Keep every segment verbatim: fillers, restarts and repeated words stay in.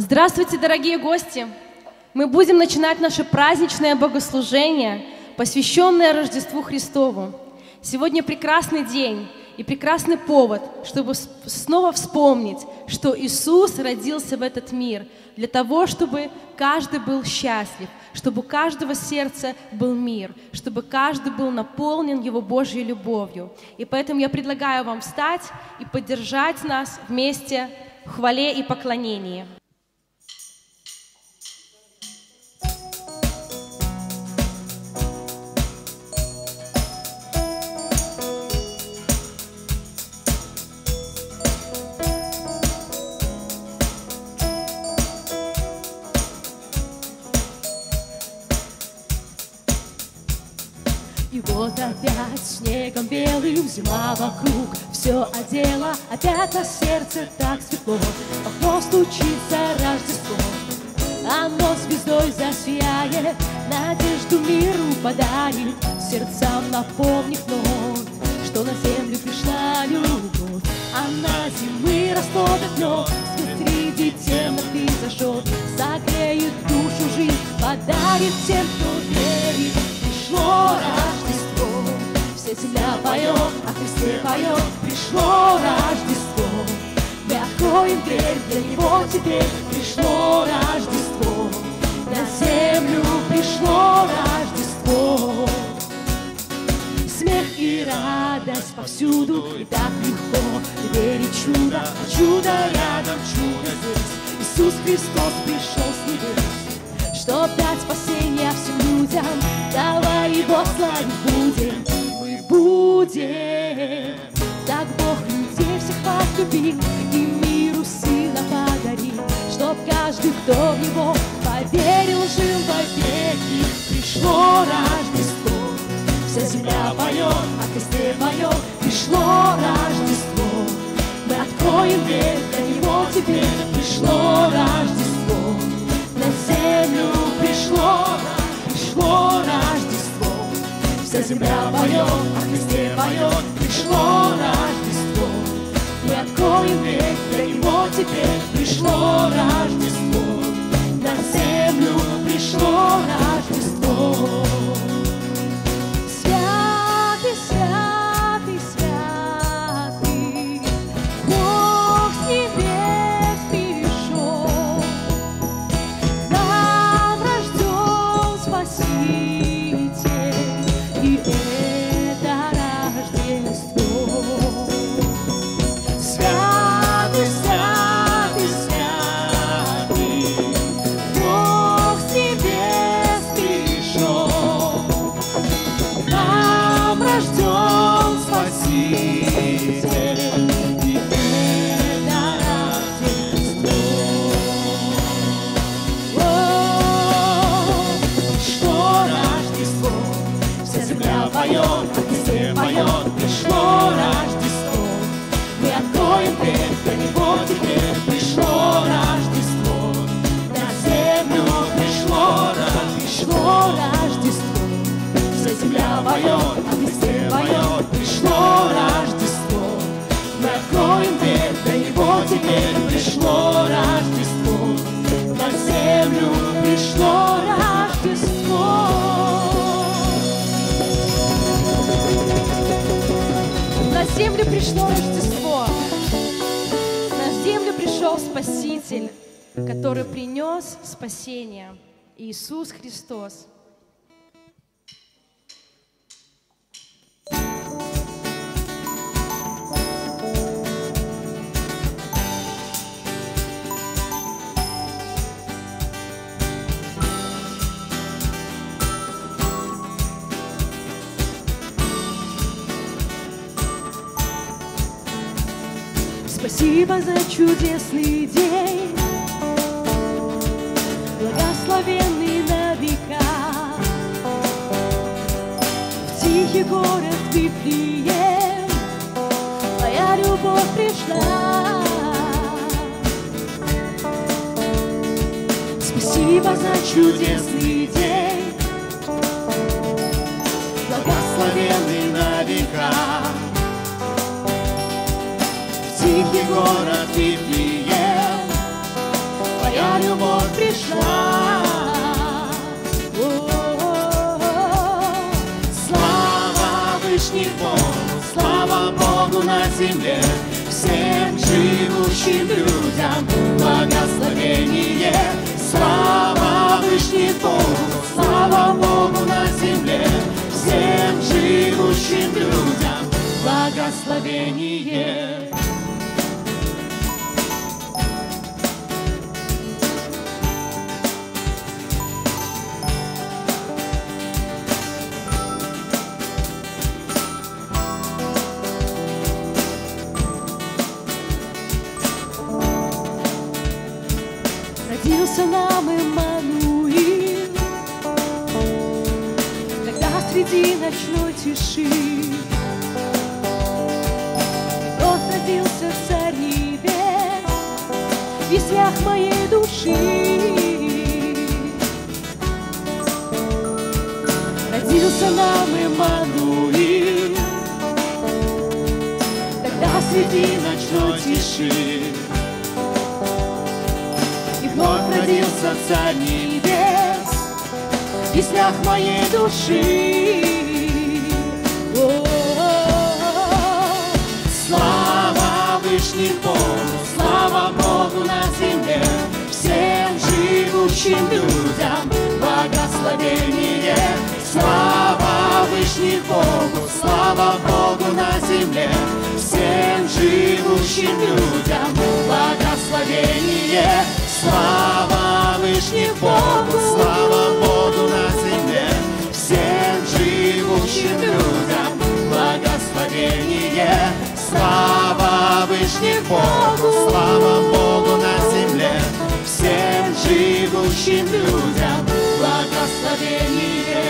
Здравствуйте, дорогие гости! Мы будем начинать наше праздничное богослужение, посвященное Рождеству Христову. Сегодня прекрасный день и прекрасный повод, чтобы снова вспомнить, что Иисус родился в этот мир для того, чтобы каждый был счастлив, чтобы у каждого сердца был мир, чтобы каждый был наполнен Его Божьей любовью. И поэтому я предлагаю вам встать и поддержать нас вместе в хвале и поклонении. И вот опять снегом белым зима вокруг все одела, опять на сердце так светло, в окно стучится Рождество. Оно звездой засияет, надежду миру подарит, сердцам напомнив вновь, что на землю пришла любовь. Она зимы растопит лед, свет среди темноты зажжет, согреет душу жизнь, подарит тем, кто верит. Пришло Рождество, вся земля поет, о Христе поет. Пришло Рождество, мы откроем дверь для Него теперь. Пришло Рождество, на землю пришло Рождество. Смех и радость повсюду, и так легко верить в чудо, а чудо рядом, чудо здесь. Иисус Христос пришел с небес, чтоб дать спасение всем людям. Давай Его славить будем, мы будем. Так Бог людей всех возлюбил и миру Сына подарил, чтоб каждый, кто в Него поверил, жил вовеки. Пришло Рождество, вся земля поет, о Христе поет. Пришло Рождество, мы откроем дверь для Него теперь. Пришло Рождество, на землю пришло, пришло Рождество, вся земля поет, о Христе поет. Пришло Рождество, мы откроем дверь для Него теперь. Пришло Рождество, на землю пришло Рождество. Святый, святый, святый, Бог с небес перешел, нам рожден Спаситель, и это Рождество. Святый, святый, святый, Бог с небес перешел, нам рожден Спаситель, и это Рождество. О, пришло Рождество, вся земля поет, о Христе поет. Пришло Рождество, мы откроем дверь для Него теперь. Пришло Рождество, на землю пришло, пришло Рождество, вся земля поет, о Христе поет. Пришло Рождество, мы откроем дверь для Него теперь. Пришло Рождество, на землю пришло Рождество. На землю пришло Рождество, на землю пришел Спаситель, который принес спасение, Иисус Христос. Спасибо за чудесный день, благословенный на века. В тихий город Вифлеем Твоя любовь пришла. Спасибо за чудесный день, благословенный на века. В тихий город Вифлеем слава Богу на земле, всем живущим людям благословение. Слава Вышний Богу, слава Богу на земле, всем живущим людям благословение. Родился нам Иммануил, когда среди ночной тиши вновь родился Царь Небес в песнях моей души. Родился нам Иммануил, когда среди ночной тиши вновь родился Царь Небес в песнях моей души. О-о-о-о. Слава Вышний Богу, слава Богу на земле, всем живущим людям благословение. Слава Вышний Богу, слава Богу на земле, всем живущим людям благословение. Слава Вышний Богу, слава Богу на земле, всем живущим людям благословение. Слава Вышний Богу, слава Богу на земле, всем живущим людям благословение.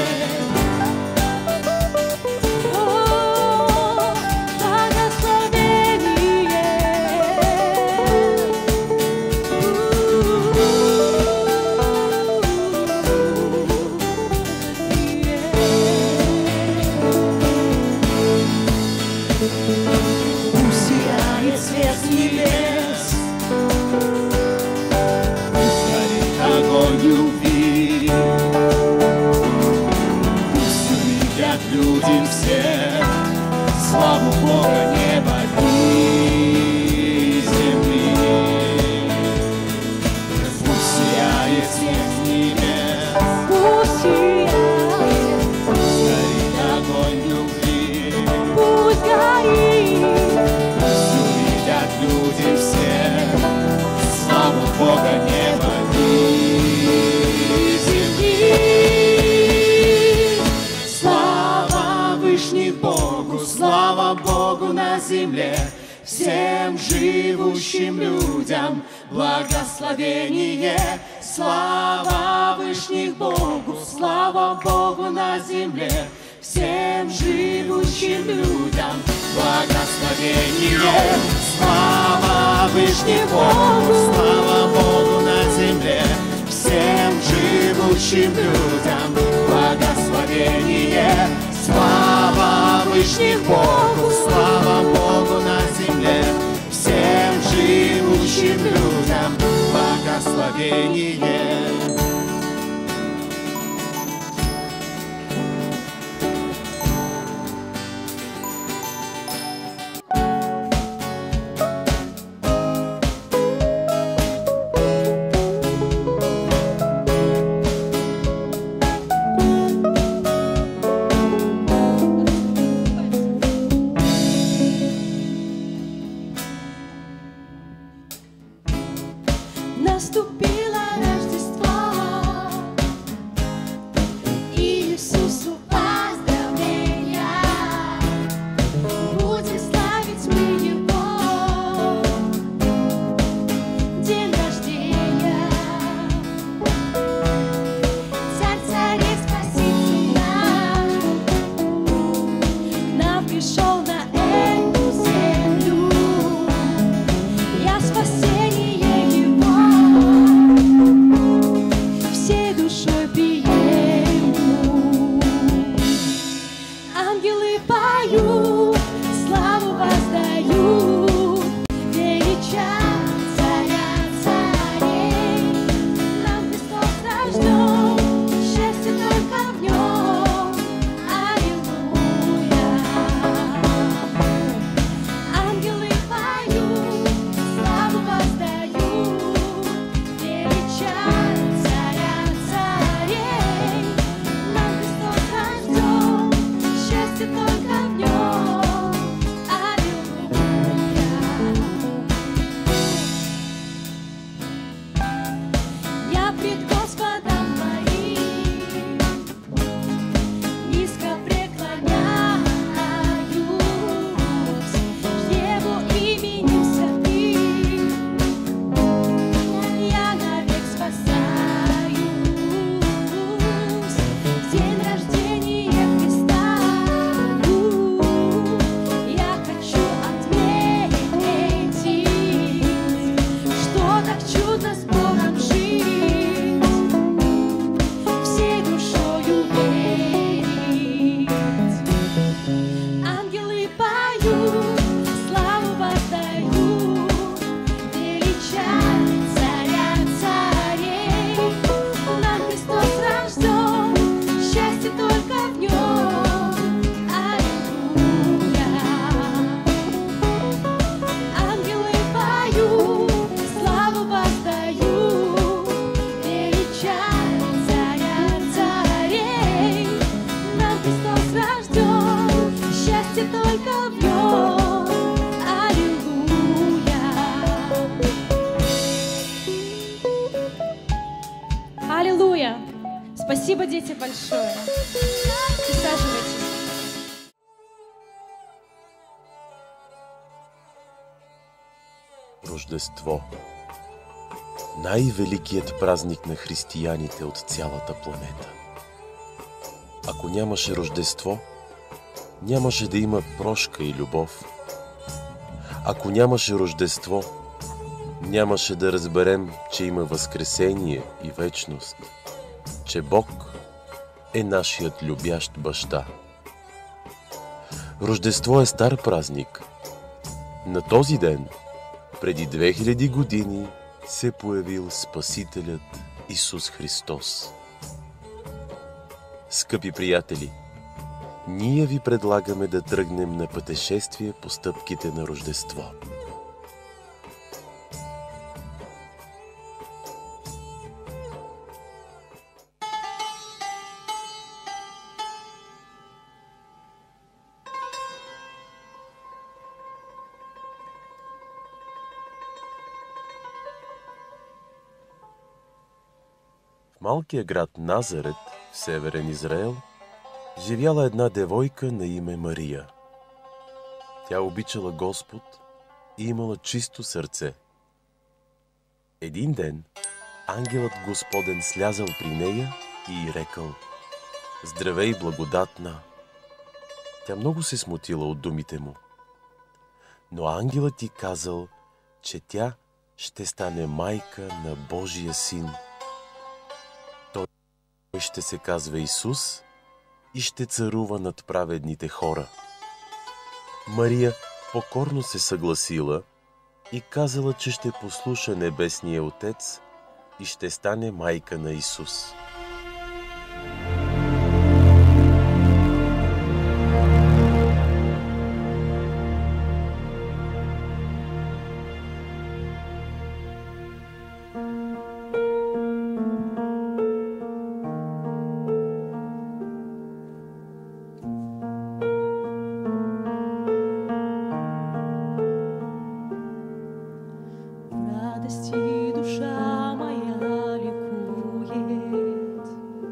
Люди все, славу Бога неба и земли. Пусть сияет свет с небес, Пусть сияет, пусть горит огонь любви, пусть горит, пусть увидят люди все, славу Бога неба и земли. Вышний Богу, слава Богу на земле, всем живущим людям благословение. Слава Вышних Богу, слава Богу на земле, всем живущим людям благословение. Слава Вышний Богу, слава Богу на земле, всем живущим людям благословение. Слава Вышних Богу, слава Богу на земле, всем живущим людям благословение. наступило Рождество. Иисусу поздравления, будем славить мы Его. День рождения, Царь царей Спаситель наш, к нам пришел на эту землю. Я спасение Его, всей душой приемлю. Ангелы поют, славу воздают, величат царя царей. Нам Христос рожден, счастье только в нем. Аллилуйя. только в нем. Аллилуйя. Аллилуйя! Спасибо, дети, большое. Присаживайтесь. Рождество. Най-великият празник на християните от цялата планета. Ако нямаше Рождество, нямаше да има прошка и любов. Ако нямаше Рождество, нямаше да разберем, че има възкресение и вечност, че Бог е нашият любящ баща. Рождество е стар празник. На този ден, преди две хиляди години, се появил Спасителят Исус Христос. Скъпи приятели, ние ви предлагаме да тръгнем на пътешествие по стъпките на Рождество. В малкия град Назарет, в северен Израел, живяла една девойка на име Мария. Тя обичала Господ и имала чисто сърце. Един ден ангелът Господен слязал при нея и й рекал: „Здравей, благодатна!“ Тя много се смутила от думите му. Но ангелът й казал, че тя ще стане майка на Божия син. Той ще се казва Исус и ще царува над праведните хора. Мария покорно се съгласила и казала, че ще послуша Небесния Отец и ще стане майка на Исус. Радости душа моя ликует,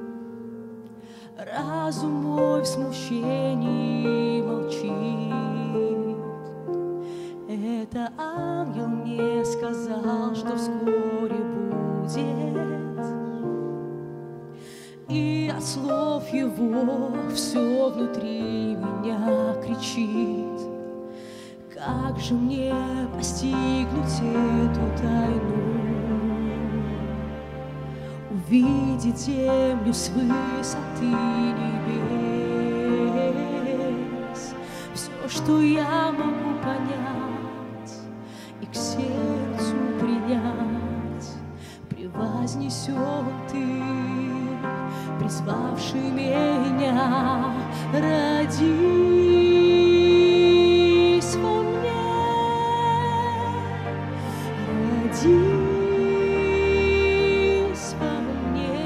разум мой в смущении молчит. Это ангел мне сказал, что вскоре будет, и от слов его все внутри меня кричит. Как же мне постигнуть эту тайну, увидеть землю с высоты небес? Все, что я могу понять и к сердцу принять, превознесен ты, призвавший меня, ради. Родись во мне,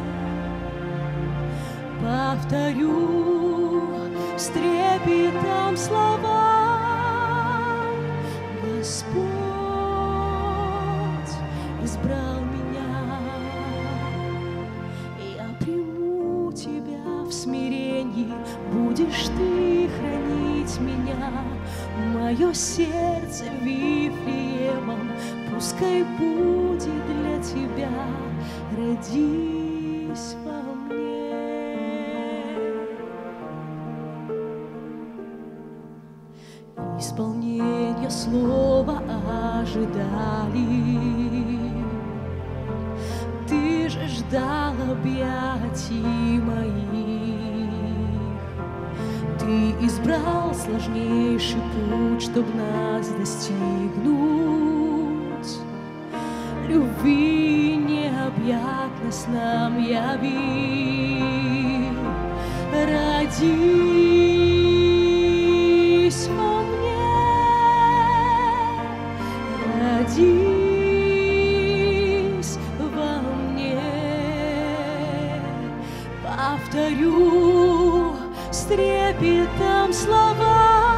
повторю с трепетом слова: Господь избрал меня, я приму тебя в смирении, будешь ты хранить меня. Мое сердце Вифлеемом пускай будет для тебя, родись во мне. Исполнение слова ожидали, ты же ждал объятий моих. Ты избрал сложнейший путь, чтоб нас достигнуть. Любви необъятность нам явил. Родись во мне, родись во мне. Повторю с трепетом слова: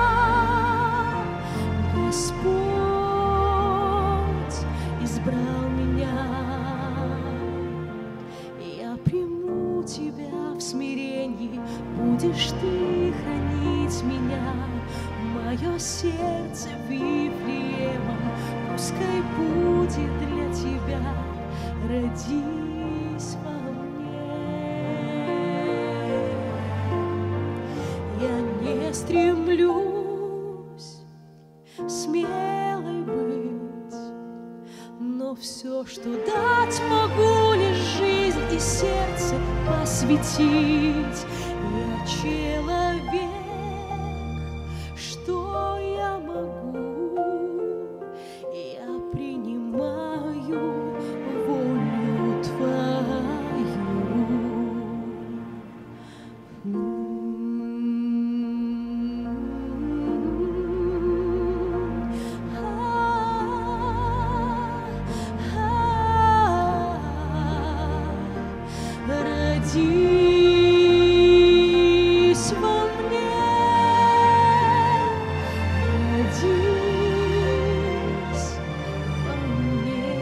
мое сердце Вифлеемом, пускай будет для тебя, родись во мне. Я не стремлюсь смелой быть, но все, что дать могу, лишь жизнь и сердце посвятить. Я человек, что я могу? Я принимаю волю твою. Родись во мне, родись во мне.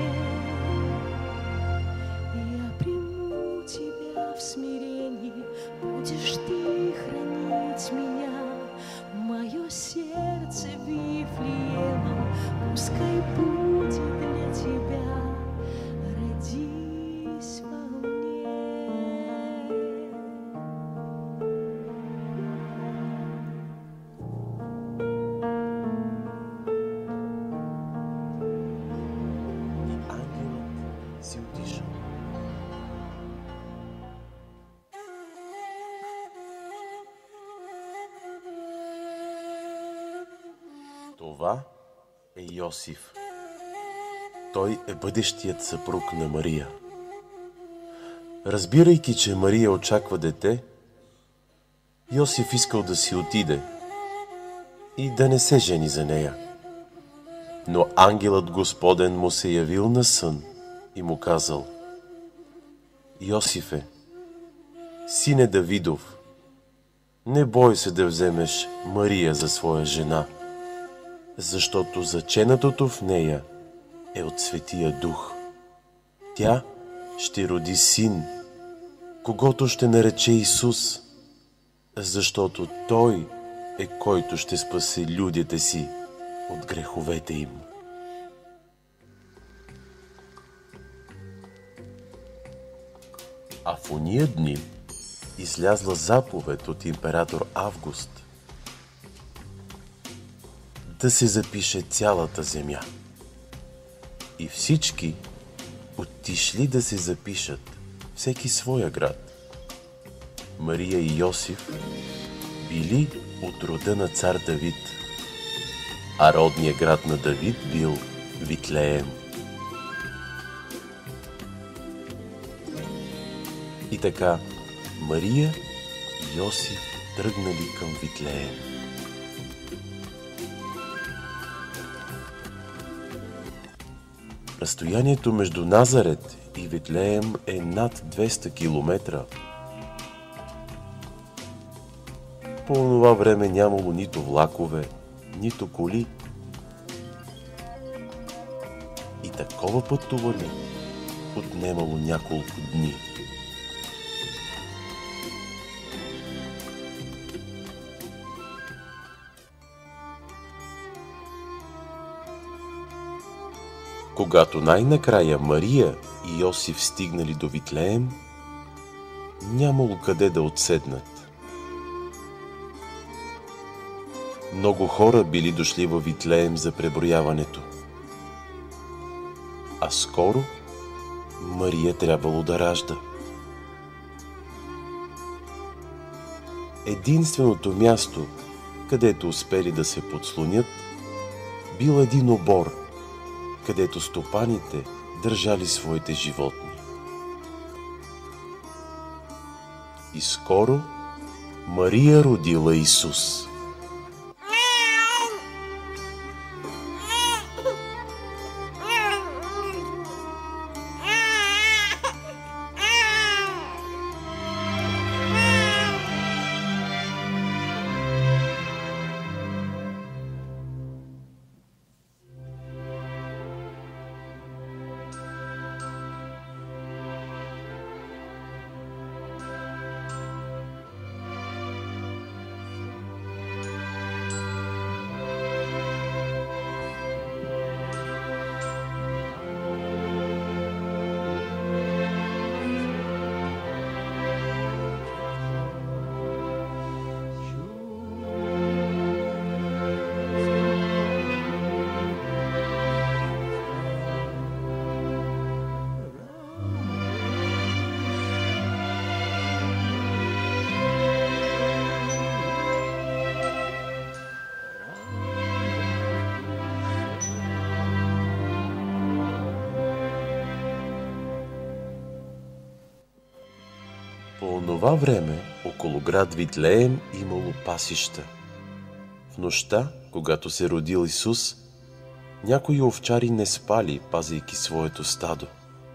Я приму тебя в смирении, будешь ты хранить меня. Мое сердце Вифлеемом, пускай будет для тебя, родись во мне. И ангелът си отишъл. Това е Йосиф. Той е бъдещият съпруг на Мария. Разбирайки, че Мария очаква дете, Йосиф искал да си отиде и да не се жени за нея. Но ангелът Господен му се явил на сън и му казал: Йосифе, сине Давидов, не бой се да вземеш Мария за своя жена, защото заченатото в нея е от Светия Дух. Тя ще роди син, когото ще нарече Исус, защото Той е, който ще спаси людите си от греховете им. А в ония дни излязла заповед от император Август да се запише цялата земя. И всички отишли да се запишат, всеки своя град. Мария и Йосиф били от рода на цар Давид, а родният град на Давид бил Витлеем. И така Мария и Йосиф тръгнали към Витлеем. Разстоянието между Назарет и Витлеем е над двеста километра. По това време нямало нито влакове, нито коли. И такова пътуване отнемало няколко дни. Когато най-накрая Мария и Йосиф стигнали до Витлеем, нямало къде да отседнат. Много хора били дошли във Витлеем за преброяването. А скоро Мария трябвало да ражда. Единственото място, където успели да се подслонят, бил един обор, където стопаните държали своите животни. И скоро Мария родила Исус. По онова време около град Витлеем имало пасища. В нощта, когато се родил Исус, някои овчари не спали, пазейки своето стадо.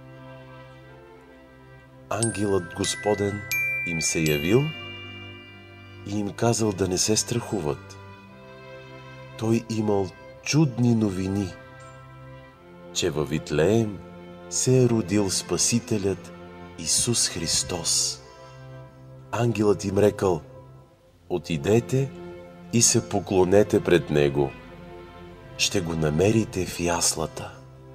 Ангелът Господен им се явил и им казал да не се страхуват. Той имал чудни новини, че във Витлеем се е родил Спасителят Исус Христос. Ангелът им рекал: отидете и се поклонете пред Него. Ще го намерите в яслата.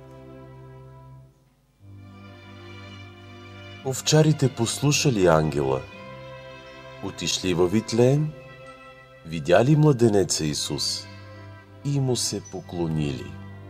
Овчарите послушали ангела, отишли във Витлеем, видяли младенеца Исус и му се поклонили.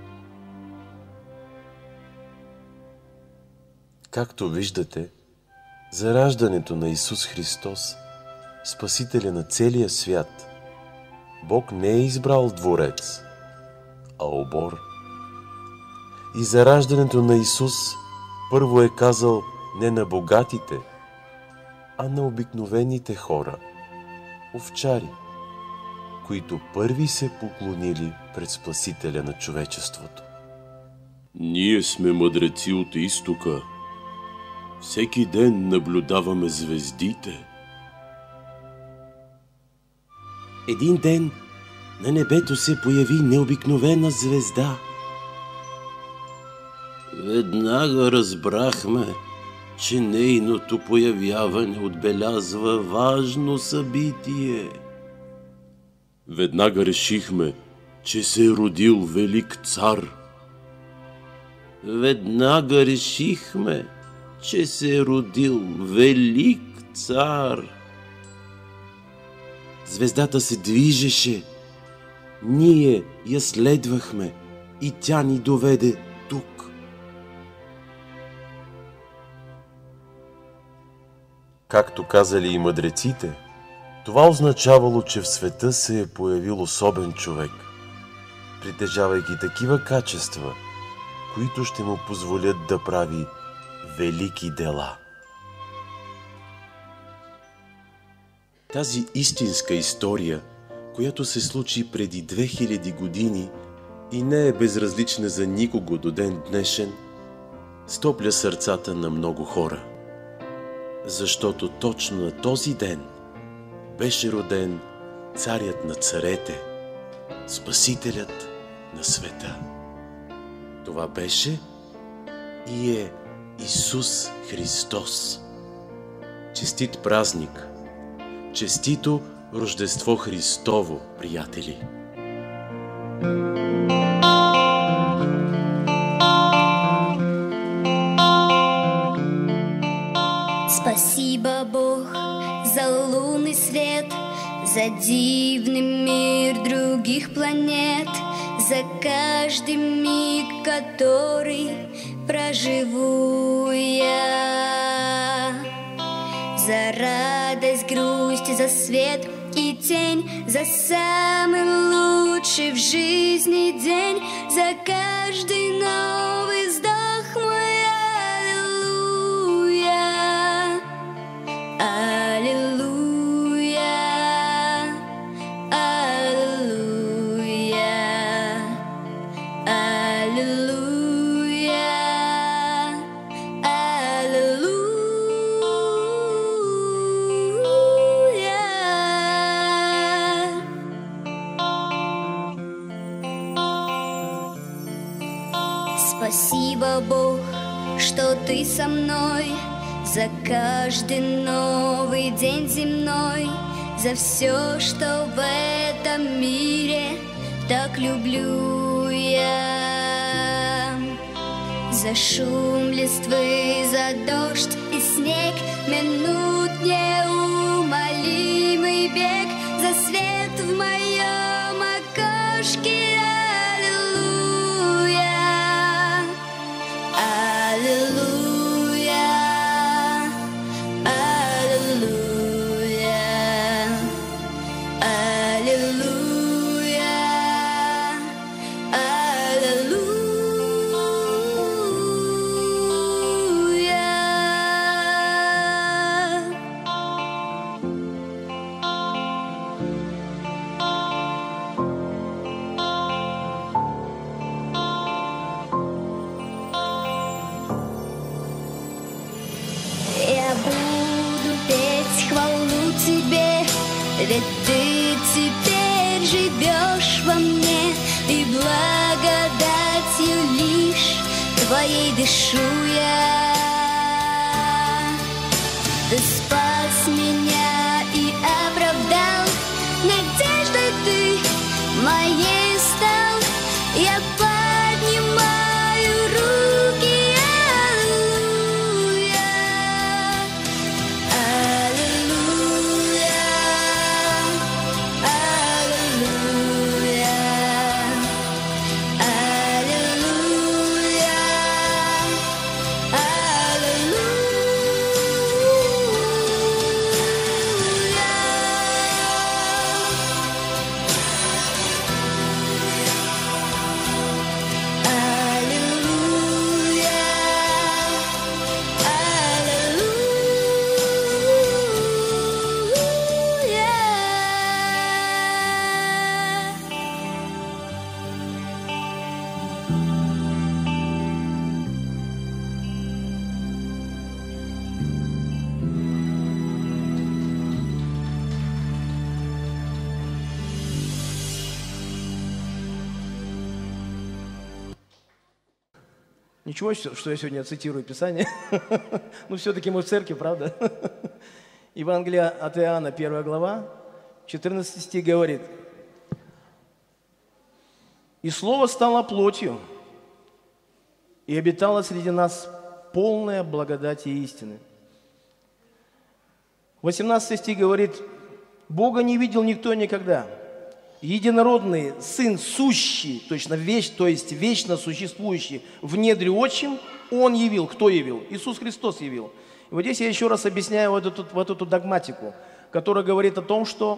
Както виждате, за раждането на Исус Христос, Спасителя на целия свят, Бог не е избрал дворец, а обор. И за раждането на Исус първо е казал не на богатите, а на обикновените хора, овчари, които първи се поклонили пред Спасителя на човечеството. Ние сме мъдреци от изтока. Всеки ден наблюдаваме звездите. Един ден на небето се появи необикновена звезда. Веднага разбрахме, че нейното появяване отбелязва важно събитие. Веднага решихме, че се е родил велик цар. Веднага решихме, че се е родил велик цар. Звездата се движеше. Ние я следвахме и тя ни доведе тук. Както казали и мъдреците, това означавало, че в света се е появил особен човек, притежавайки такива качества, които ще му позволят да прави велики дела. Тази истинска история, която се случи преди две хиляди години и не е безразлична за никого до ден днешен, стопля сърцата на много хора. Защото точно на този ден беше роден царят на царете, Спасителят на света. Това беше и е Исус Христос. Честит празник! Честито Рождество Христово, приятели! Спасибо, Бог, за лунный свет, за дивный мир других планет, за каждый миг, который проживу я, за радость, грусть, за свет и тень, за самый лучший в жизни день, за каждый новый вздох мой. Спасибо, Бог, что Ты со мной, за каждый новый день земной, за все, что в этом мире так люблю я. За шум листвы, за дождь и снег, минут неумолимый бег, за свет в моем окошке. Ведь ты теперь живешь во мне, и благодатью лишь твоей дышу я. Ты спас меня и оправдал, надеждой ты моей стал. Я поднимаю руки, аллилуйя, аллилуйя, аллилуйя, аллилуйя, Ничего, что я сегодня цитирую Писание. Но все-таки мы в церкви, правда? Евангелие от Иоанна, первая глава, четырнадцатый стих говорит: «И Слово стало плотью, и обитало среди нас полная благодати и истины». восемнадцатый стих говорит: «Бога не видел никто никогда. Единородный Сын, сущий, точно вещь, то есть вечно существующий в недре отчим, Он явил». Кто явил? Иисус Христос явил. И вот здесь я еще раз объясняю вот эту, вот эту догматику, которая говорит о том, что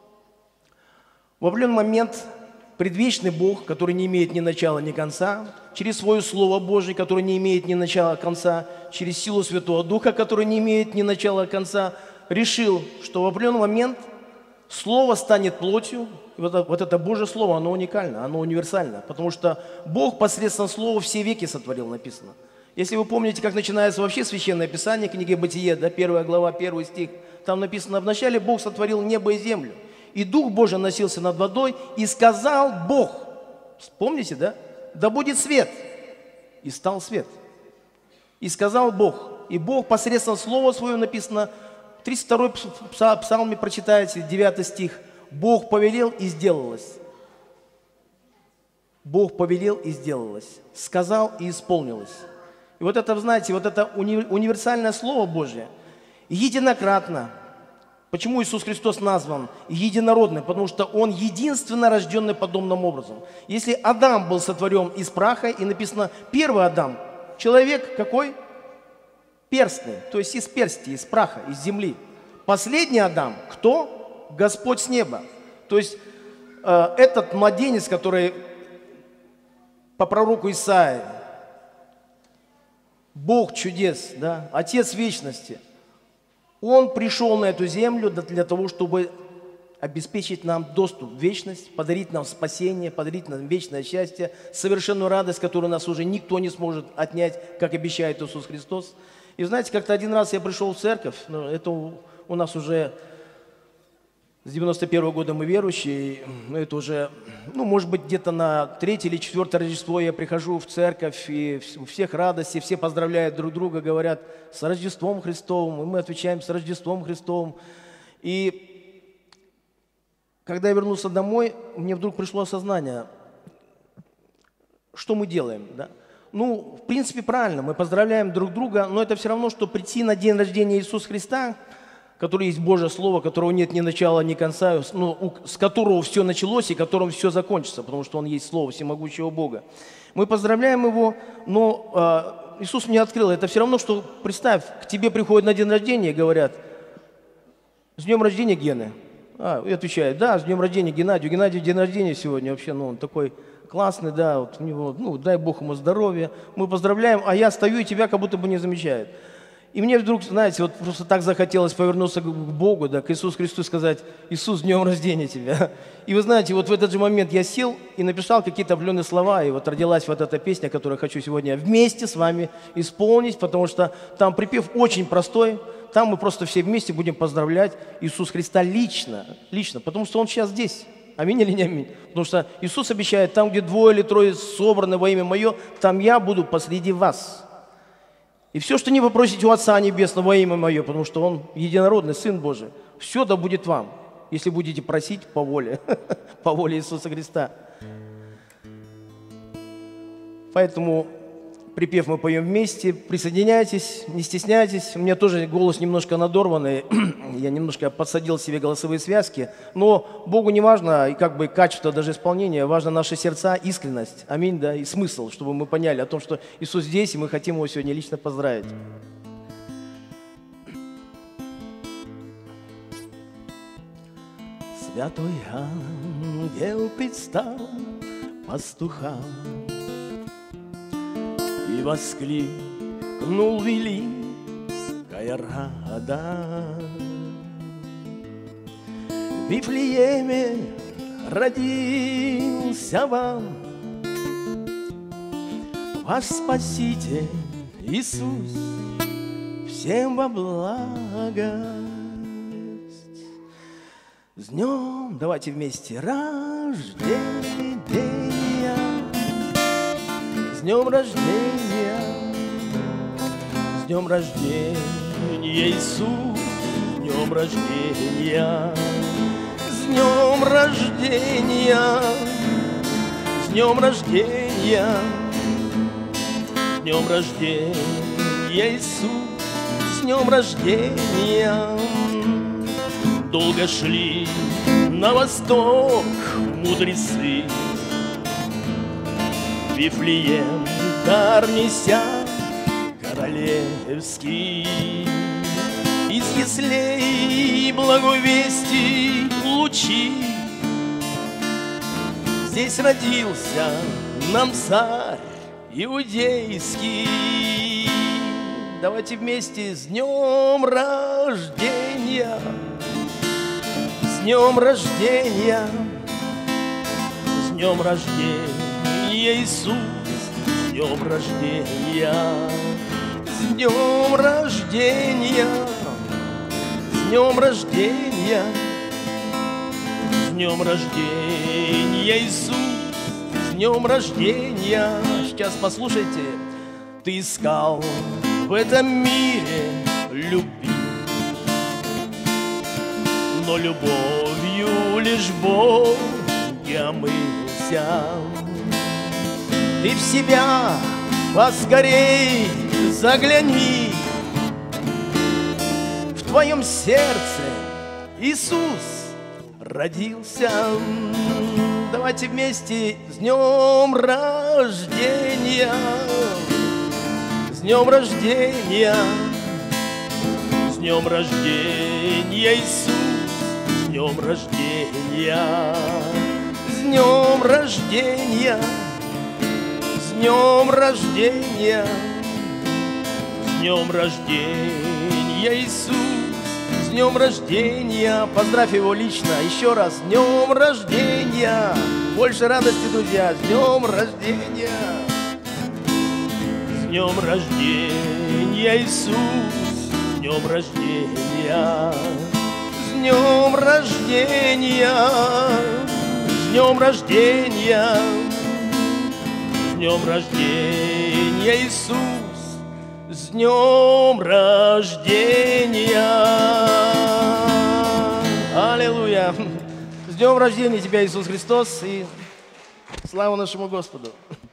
в определенный момент предвечный Бог, который не имеет ни начала, ни конца, через свое Слово Божие, которое не имеет ни начала, ни конца, через силу Святого Духа, который не имеет ни начала, ни конца, решил, что в определенный момент Слово станет плотью. И вот, вот это Божье Слово, оно уникально, оно универсально, потому что Бог посредством Слова все веки сотворил, написано. Если вы помните, как начинается вообще Священное Писание, книга Бытие, да, первая глава, первый стих, там написано: «Вначале Бог сотворил небо и землю, и Дух Божий носился над водой, и сказал Бог». Помните, да? «Да будет свет». И стал свет. И сказал Бог. И Бог посредством Слова Своего, написано, в тридцать втором псалме прочитаете, девятый стих: «Бог повелел, и сделалось». Бог повелел, и сделалось. Сказал, и исполнилось. И вот это, знаете, вот это уни- универсальное Слово Божье, единократно. Почему Иисус Христос назван единородным? Потому что Он единственно рожденный подобным образом. Если Адам был сотворен из праха, и написано, первый Адам, человек какой? Перстный, то есть из персти, из праха, из земли. Последний Адам, кто? Господь с неба. То есть э, этот младенец, который по пророку Исаии, Бог чудес, да, Отец вечности, Он пришел на эту землю для того, чтобы обеспечить нам доступ в вечность, подарить нам спасение, подарить нам вечное счастье, совершенную радость, которую нас уже никто не сможет отнять, как обещает Иисус Христос. И знаете, как-то один раз я пришел в церковь, ну, это у, у нас уже с девяносто первого года мы верующие, ну, это уже, ну, может быть, где-то на третье или четвертое Рождество я прихожу в церковь, и у всех радость, и все поздравляют друг друга, говорят: «С Рождеством Христовым», и мы отвечаем: «С Рождеством Христовым». И когда я вернулся домой, мне вдруг пришло осознание, что мы делаем, да? Ну, в принципе, правильно, мы поздравляем друг друга, но это все равно, что прийти на день рождения Иисуса Христа, который есть Божье Слово, которого нет ни начала, ни конца, ну, с которого все началось и которым все закончится, потому что Он есть Слово всемогущего Бога. Мы поздравляем Его, но э, Иисус мне открыл, это все равно, что, представь, к тебе приходят на день рождения и говорят: «С днем рождения, Гены». А, и отвечает: «Да, с днем рождения, Геннадию». Геннадию день рождения сегодня, вообще, ну, он такой классный, да, вот у него, ну, дай Бог ему здоровья. Мы поздравляем, а я стою, и тебя как будто бы не замечают. И мне вдруг, знаете, вот просто так захотелось повернуться к Богу, да, к Иисусу Христу, сказать: «Иисус, с днем рождения тебя». И вы знаете, вот в этот же момент я сел и написал какие-то определенные слова, и вот родилась вот эта песня, которую я хочу сегодня вместе с вами исполнить, потому что там припев очень простой, там мы просто все вместе будем поздравлять Иисуса Христа лично, лично, потому что Он сейчас здесь. Аминь или не аминь? Потому что Иисус обещает, там, где двое или трое собраны во имя Мое, там Я буду посреди вас. И все, что не попросите у Отца Небесного во имя Мое, потому что Он единородный Сын Божий, все да будет вам, если будете просить по воле, по воле Иисуса Христа. Поэтому припев мы поем вместе. Присоединяйтесь, не стесняйтесь. У меня тоже голос немножко надорванный. Я немножко подсадил себе голосовые связки. Но Богу не важно, и как бы качество даже исполнения, важно наши сердца, искренность. Аминь, да, и смысл, чтобы мы поняли о том, что Иисус здесь, и мы хотим Его сегодня лично поздравить. Святой ангел предстал пастухам и воскликнул великая радость. В Вифлееме родился вам ваш Спаситель Иисус, всем во благость. С днем, давайте вместе, рождения, с днем рождения, с днем рождения, Иисус, с днем рождения, с днем рождения, с днем рождения, с днем рождения, Иисус, с днем рождения. Долго шли на восток мудрецы, Вифлеем дар неся королевский. Из яслей благовести лучи, здесь родился нам царь иудейский. Давайте вместе с днем рождения, с днем рождения, с днем рождения, Иисус, с днем рождения, с днем рождения, с днем рождения, с днем рождения, Иисус, с днем рождения. Сейчас послушайте. Ты искал в этом мире любви, но любовью лишь Бог не омылся. Ты в себя поскорей загляни, в твоем сердце Иисус родился. Давайте вместе с днем рождения, с днем рождения, с днем рождения, Иисус, с днем рождения, с днем рождения, с днем рождения, с днем рождения, Иисус, с днем рождения. Поздравь его лично еще раз. С днем рождения. Больше радости, друзья. С днем рождения. С днем рождения, Иисус. С днем рождения. С днем рождения. С днем рождения. С днем рождения, Иисус. С днем рождения! Аллилуйя! С днем рождения тебя, Иисус Христос, и слава нашему Господу!